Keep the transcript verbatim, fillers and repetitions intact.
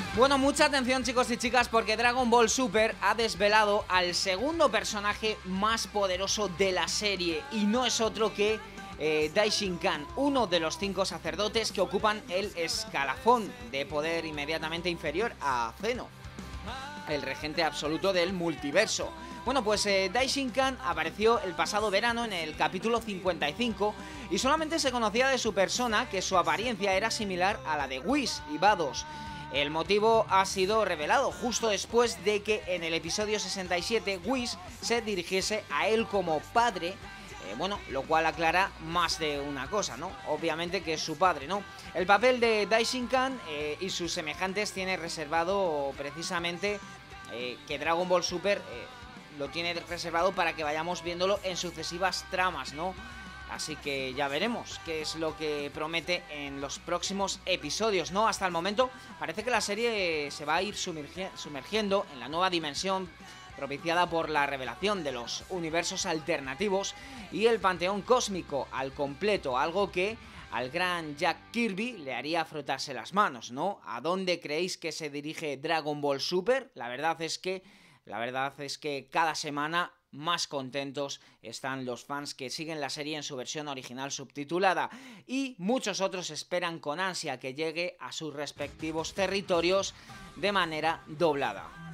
Bueno, mucha atención chicos y chicas, porque Dragon Ball Super ha desvelado al segundo personaje más poderoso de la serie, y no es otro que eh, Daishinkan, uno de los cinco sacerdotes que ocupan el escalafón de poder inmediatamente inferior a Zeno, el regente absoluto del multiverso. Bueno, pues eh, Daishinkan apareció el pasado verano en el capítulo cincuenta y cinco y solamente se conocía de su persona que su apariencia era similar a la de Whis y Vados. El motivo ha sido revelado justo después de que en el episodio sesenta y siete Whis se dirigiese a él como padre, eh, bueno, lo cual aclara más de una cosa, ¿no? Obviamente que es su padre, ¿no? El papel de Daishinkan eh, y sus semejantes tiene reservado precisamente eh, que Dragon Ball Super eh, lo tiene reservado para que vayamos viéndolo en sucesivas tramas, ¿no? Así que ya veremos qué es lo que promete en los próximos episodios, ¿no? Hasta el momento parece que la serie se va a ir sumergi- sumergiendo en la nueva dimensión propiciada por la revelación de los universos alternativos y el panteón cósmico al completo, algo que al gran Jack Kirby le haría frotarse las manos, ¿no? ¿A dónde creéis que se dirige Dragon Ball Super? La verdad es que, la verdad es que cada semana más contentos están los fans que siguen la serie en su versión original subtitulada, y muchos otros esperan con ansia que llegue a sus respectivos territorios de manera doblada.